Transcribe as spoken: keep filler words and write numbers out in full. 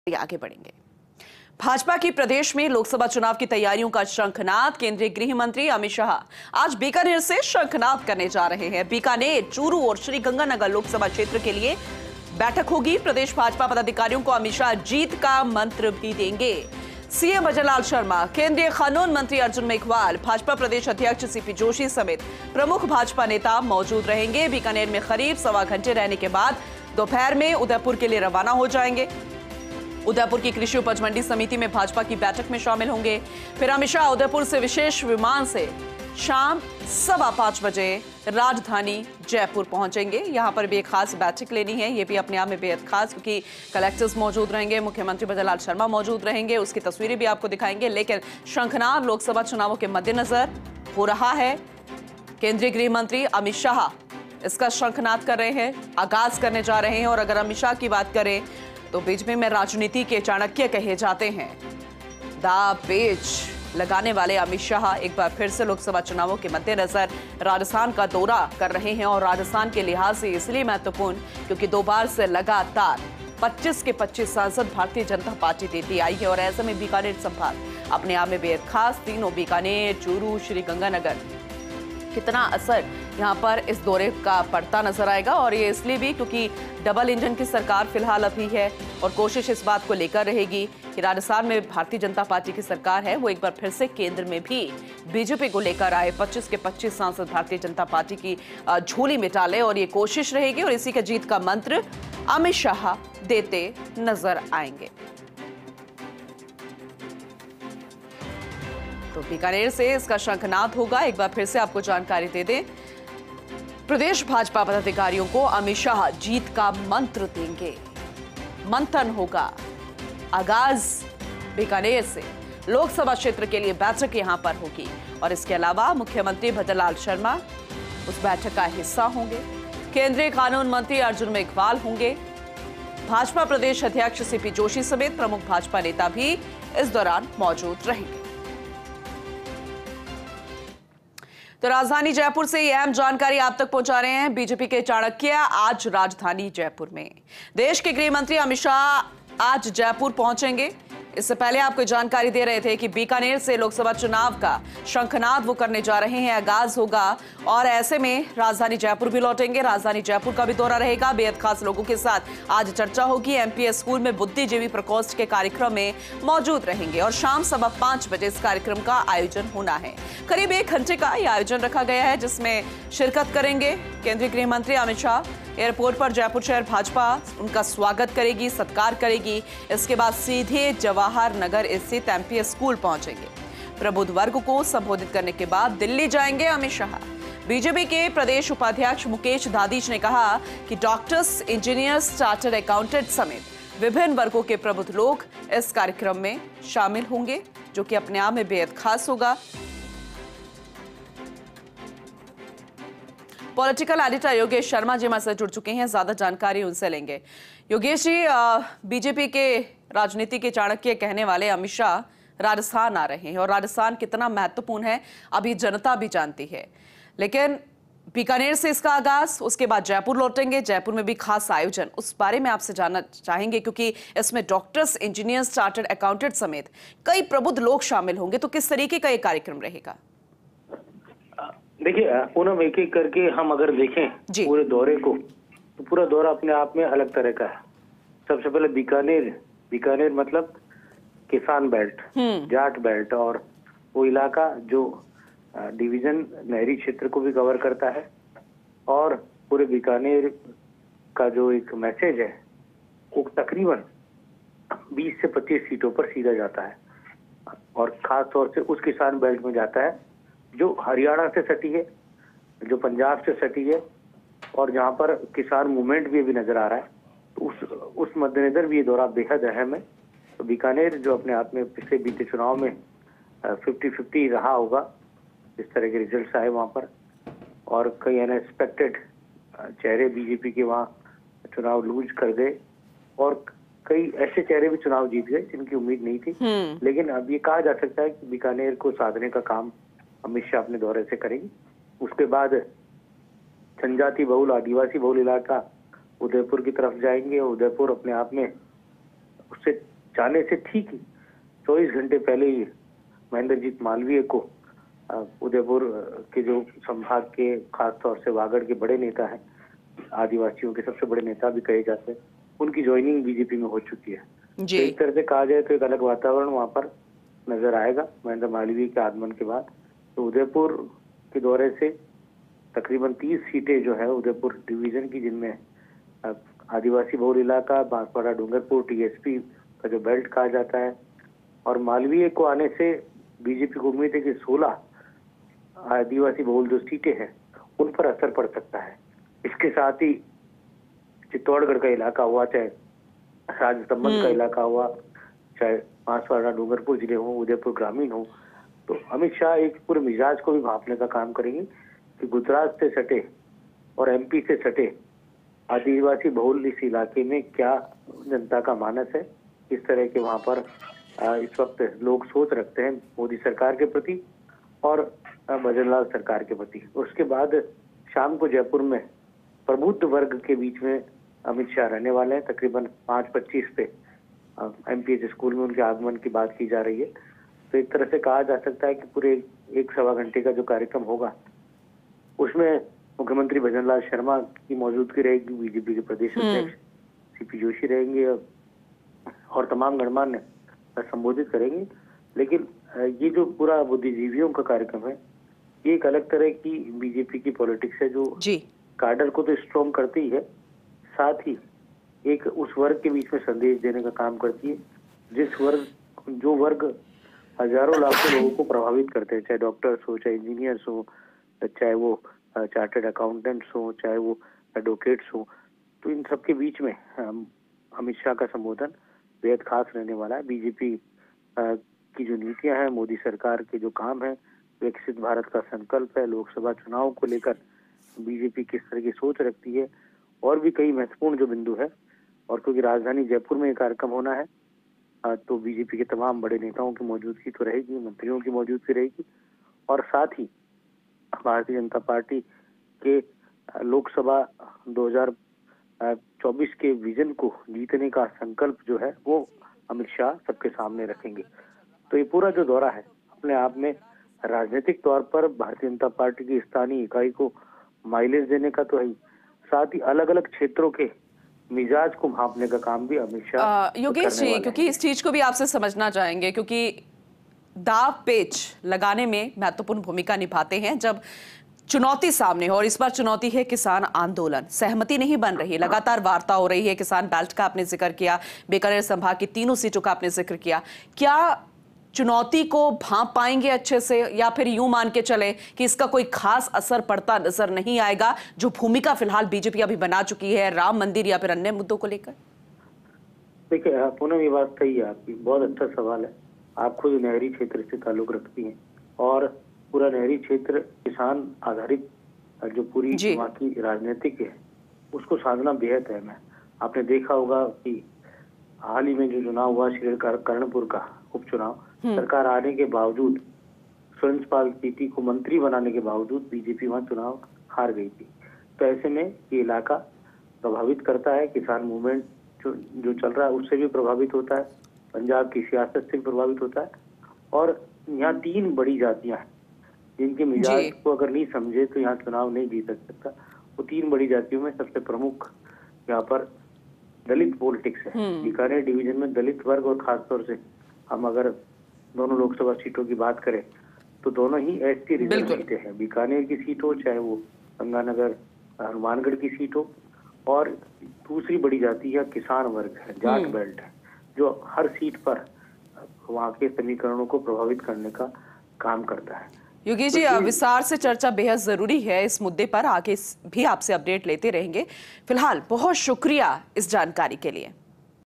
आगे बढ़ेंगे। भाजपा की प्रदेश में लोकसभा चुनाव की तैयारियों का शंखनाद। केंद्रीय गृह मंत्री अमित शाह आज बीकानेर से शंखनाद करने जा रहे हैं। बीकानेर, चूरू और श्रीगंगानगर लोकसभा क्षेत्र के लिए बैठक होगी। प्रदेश भाजपा पदाधिकारियों को अमित शाह जीत का मंत्र भी देंगे। सीएम भजनलाल शर्मा, केंद्रीय कानून मंत्री अर्जुन मेघवाल, भाजपा प्रदेश अध्यक्ष सीपी जोशी समेत प्रमुख भाजपा नेता मौजूद रहेंगे। बीकानेर में करीब सवा घंटे रहने के बाद दोपहर में उदयपुर के लिए रवाना हो जाएंगे। उदयपुर की कृषि उपज मंडी समिति में भाजपा की बैठक में शामिल होंगे। फिर अमित शाह उदयपुर से विशेष विमान से शाम सवा पांच बजे राजधानी जयपुर पहुंचेंगे। यहां पर भी एक खास बैठक लेनी है, ये भी अपने आप में बेहद खास, क्योंकि कलेक्टर्स मौजूद रहेंगे, मुख्यमंत्री भजनलाल शर्मा मौजूद रहेंगे। उसकी तस्वीरें भी आपको दिखाएंगे। लेकिन शंखनाद लोकसभा चुनावों के मद्देनजर हो रहा है। केंद्रीय गृह मंत्री अमित शाह इसका शंखनाद कर रहे हैं, आगाज करने जा रहे हैं। और अगर अमित शाह की बात करें तो बीजेपी में राजनीति के चाणक्य कहे जाते हैं। दांव पेच लगाने वाले अमित शाह एक बार फिर से लोकसभा चुनावों के मद्देनजर राजस्थान का दौरा कर रहे हैं। और राजस्थान के लिहाज से इसलिए महत्वपूर्ण क्योंकि दो बार से लगातार पच्चीस के पच्चीस सांसद भारतीय जनता पार्टी देती आई है। और ऐसे में बीकानेर संभाग अपने आप में बेहद खास। तीनों बीकानेर, चूरू, श्रीगंगानगर, कितना असर यहां पर इस दौरे का पड़ता नजर आएगा। और ये इसलिए भी क्योंकि डबल इंजन की सरकार फिलहाल अभी है और कोशिश इस बात को लेकर रहेगी कि राजस्थान में भारतीय जनता पार्टी की सरकार है, वो एक बार फिर से केंद्र में भी बीजेपी को लेकर आए। पच्चीस के पच्चीस सांसद भारतीय जनता पार्टी की झोली में डाले और ये कोशिश रहेगी। और इसी का जीत का मंत्र अमित शाह देते नजर आएंगे। तो बीकानेर से इसका शंखनाद होगा। एक बार फिर से आपको जानकारी दे दें, प्रदेश भाजपा पदाधिकारियों को अमित शाह जीत का मंत्र देंगे। मंथन होगा, आगाज बीकानेर से लोकसभा क्षेत्र के लिए बैठक यहां पर होगी। और इसके अलावा मुख्यमंत्री भजनलाल शर्मा उस बैठक का हिस्सा होंगे। केंद्रीय कानून मंत्री अर्जुन मेघवाल होंगे। भाजपा प्रदेश अध्यक्ष सीपी जोशी समेत प्रमुख भाजपा नेता भी इस दौरान मौजूद रहेंगे। तो राजधानी जयपुर से ये अहम जानकारी आप तक पहुंचा रहे हैं बीजेपी के चाणक्य आज राजधानी जयपुर में। देश के गृह मंत्री अमित शाह आज जयपुर पहुंचेंगे। इससे पहले आपको जानकारी दे रहे थे कि बीकानेर से लोकसभा चुनाव का शंखनाद वो करने जा रहे हैं, आगाज होगा। और ऐसे में राजधानी जयपुर भी लौटेंगे। राजधानी जयपुर का भी दौरा रहेगा। बेहद खास लोगों के साथ आज चर्चा होगी। एमपीएस स्कूल में बुद्धिजीवी प्रकोष्ठ के कार्यक्रम में मौजूद रहेंगे। और शाम सवा पांच बजे इस कार्यक्रम का आयोजन होना है। करीब एक घंटे का यह आयोजन रखा गया है, जिसमें शिरकत करेंगे केंद्रीय गृह मंत्री अमित शाह। एयरपोर्ट पर जयपुर शहर भाजपा उनका स्वागत करेगी, सत्कार करेगी। इसके बाद सीधे जवाहर नगर स्थित एमपीएस स्कूल पहुंचेंगे। प्रबुद्ध वर्ग को संबोधित करने के बाद दिल्ली जाएंगे अमित शाह। बीजेपी के प्रदेश उपाध्यक्ष मुकेश दादीच ने कहा कि डॉक्टर्स, इंजीनियर्स, चार्टर्ड अकाउंटेंट समेत विभिन्न वर्गों के प्रबुद्ध लोग इस कार्यक्रम में शामिल होंगे, जो कि अपने आप में बेहद खास होगा। पॉलिटिकल एडिटर योगेश शर्मा जी हमारे साथ जुड़ चुके हैं, ज्यादा जानकारी उनसे लेंगे। योगेश जी, बीजेपी के राजनीति के चाणक्य कहने वाले अमित शाह राजस्थान आ रहे हैं और राजस्थान कितना महत्वपूर्ण है अभी जनता भी जानती है। लेकिन बीकानेर से इसका आगाज, उसके बाद जयपुर लौटेंगे। जयपुर में भी खास आयोजन, उस बारे में आपसे जानना चाहेंगे क्योंकि इसमें डॉक्टर्स, इंजीनियर्स, चार्टर्ड अकाउंटेंट समेत कई प्रबुद्ध लोग शामिल होंगे। तो किस तरीके का ये कार्यक्रम रहेगा? देखिए पूनम, एक एक करके हम अगर देखें पूरे दौरे को तो पूरा दौरा अपने आप में अलग तरह का है। सबसे पहले बीकानेर, बीकानेर मतलब किसान बेल्ट, जाट बेल्ट, और वो इलाका जो डिवीजन नहरी क्षेत्र को भी कवर करता है। और पूरे बीकानेर का जो एक मैसेज है वो तकरीबन बीस से पच्चीस सीटों पर सीधा जाता है। और खास तौर से उस किसान बेल्ट में जाता है जो हरियाणा से सटी है, जो पंजाब से सटी है, और जहां पर किसान मूवमेंट भी अभी नजर आ रहा है। तो उस उस मद्देनजर भी ये दौरा बेहद अहम है। तो बीकानेर जो अपने आप में पिछले बीते चुनाव में फिफ्टी फिफ्टी रहा होगा, इस तरह के रिजल्ट्स आए वहां पर, और कई अनएक्सपेक्टेड चेहरे बीजेपी के वहां चुनाव लूज कर गए, और कई ऐसे चेहरे भी चुनाव जीत गए जिनकी उम्मीद नहीं थी। लेकिन अब ये कहा जा सकता है कि बीकानेर को साधने का काम अमित शाह अपने दौरे से करेंगे। उसके बाद जनजाति बहुल, आदिवासी बहुल इलाका उदयपुर की तरफ जाएंगे। उदयपुर अपने आप में उससे जाने से ठीक चौबीस घंटे पहले ही महेंद्रजीत मालवीय को उदयपुर के जो संभाग के खासतौर से वागड़ के बड़े नेता हैं, आदिवासियों के सबसे बड़े नेता भी कहे जाते हैं, उनकी ज्वाइनिंग बीजेपी में हो चुकी है। तो एक तरह से कहा जाए तो एक अलग वातावरण वहां पर नजर आएगा महेंद्र मालवीय के आगमन के बाद। तो उदयपुर के दौरे से तकरीबन तीस सीटें जो है उदयपुर डिवीजन की, जिनमें आदिवासी बहुल इलाका, बांसवाड़ा, डूंगरपुर, टीएसपी का जो बेल्ट कहा जाता है, और मालवीय को आने से बीजेपी को उम्मीद है कि सोलह आदिवासी बहुल जो सीटें हैं उन पर असर पड़ सकता है। इसके साथ ही चित्तौड़गढ़ का इलाका हुआ, चाहे राजसमंद का इलाका हुआ, चाहे बांसवाड़ा, डूंगरपुर जिले हो, उदयपुर ग्रामीण हो, तो अमित शाह एक पूरे मिजाज को भी भांपने का काम करेंगे कि गुजरात से सटे और एमपी से सटे आदिवासी बहुल इस इलाके में क्या जनता का मानस है, किस तरह के वहां पर इस वक्त लोग सोच रखते हैं मोदी सरकार के प्रति और भजनलाल सरकार के प्रति। उसके बाद शाम को जयपुर में प्रबुद्ध वर्ग के बीच में अमित शाह रहने वाले हैं। तकरीबन पाँच पच्चीस पे एमपीएच स्कूल में उनके आगमन की बात की जा रही है। तो एक तरह से कहा जा सकता है कि पूरे एक सवा घंटे का जो कार्यक्रम होगा उसमें मुख्यमंत्री भजनलाल शर्मा की मौजूदगी रहेगी, बीजेपी के प्रदेश अध्यक्ष सीपी जोशी रहेंगे और तमाम गणमान्य संबोधित करेंगे। लेकिन ये जो पूरा बुद्धिजीवियों का कार्यक्रम है, ये एक अलग तरह की बीजेपी की पॉलिटिक्स है जो काडर को तो स्ट्रॉन्ग करती ही है, साथ ही एक उस वर्ग के बीच में संदेश देने का काम करती है जिस वर्ग जो वर्ग हजारों लाखों लोगों को प्रभावित करते हैं, चाहे डॉक्टर्स हो, चाहे इंजीनियर्स हो, चाहे वो चार्टर्ड अकाउंटेंट्स हो, चाहे वो एडवोकेट्स हो। तो इन सबके बीच में अमित शाह का संबोधन बेहद खास रहने वाला है। बीजेपी की जो नीतियां हैं, मोदी सरकार के जो काम है, विकसित भारत का संकल्प है, लोकसभा चुनाव को लेकर बीजेपी किस तरह की सोच रखती है, और भी कई महत्वपूर्ण जो बिंदु है। और क्योंकि राजधानी जयपुर में ये कार्यक्रम होना है तो बीजेपी के तमाम बड़े नेताओं की मौजूदगी तो रहेगी, मंत्रियों की मौजूदगी रहेगी, और साथ ही भारतीय जनता पार्टी के लोकसभा दो हज़ार चौबीस के विजन को जीतने का संकल्प जो है वो अमित शाह सबके सामने रखेंगे। तो ये पूरा जो दौरा है अपने आप में राजनीतिक तौर पर भारतीय जनता पार्टी की स्थानीय इकाई को माइलेज देने का तो है, साथ ही अलग अलग क्षेत्रों के मिजाज को भांपने का काम भी अमित शाह योगेश जी, क्योंकि इस चीज को भी आपसे समझना चाहेंगे, क्योंकि दाव पेच लगाने में महत्वपूर्ण भूमिका निभाते हैं जब चुनौती सामने हो, और इस बार चुनौती है किसान आंदोलन। सहमति नहीं बन रही, लगातार वार्ता हो रही है। किसान बेल्ट का आपने जिक्र किया, बीकानेर संभाग की तीनों सीटों का आपने जिक्र किया। क्या चुनौती को भांप पाएंगे अच्छे से, या फिर यूं मान के चले कि इसका कोई खास असर पड़ता नजर नहीं आएगा, जो भूमिका फिलहाल बीजेपी अभी बना चुकी है राम मंदिर या फिर अन्य मुद्दों को लेकर? देखिए पूनम, ये बात सही है आपकी, बहुत अच्छा सवाल है। आप खुद नहरी क्षेत्र से ताल्लुक रखती हैं और पूरा नहरी क्षेत्र किसान आधारित जो पूरी वहाँ की राजनीतिक है उसको साधना बेहद अहम है। आपने देखा होगा कि हाल ही में जो चुनाव हुआ श्री कर्णपुर का उपचुनाव, सरकार आने के बावजूद, सुरेंद्रपाल चीती को मंत्री बनाने के बावजूद बीजेपी वहाँ चुनाव हार गई थी। तो ऐसे में ये इलाका प्रभावित करता है, किसान मूवमेंट जो जो चल रहा है उससे भी प्रभावित होता है, पंजाब की सियासत से भी प्रभावित होता है। और यहाँ तीन बड़ी जातियां हैं जिनके मिजाज को अगर नहीं समझे तो यहाँ चुनाव नहीं जीत सकता। वो तीन बड़ी जातियों में सबसे प्रमुख यहाँ पर दलित पॉलिटिक्स है। बीकानेर डिवीजन में दलित वर्ग, और खासतौर से हम अगर दोनों लोकसभा सीटों की बात करें तो दोनों ही एसटी रिजर्व सीटें हैं। बीकानेर की सीट हो, चाहे वो गंगानगर हनुमानगढ़ की सीट हो, और दूसरी बड़ी जाति है किसान वर्ग है, जाट बेल्ट है, जो हर सीट पर वहाँ के समीकरणों को प्रभावित करने का काम करता है। योगेश जी, विस्तार से चर्चा बेहद जरूरी है इस मुद्दे पर, आगे भी आपसे अपडेट लेते रहेंगे। फिलहाल बहुत शुक्रिया इस जानकारी के लिए।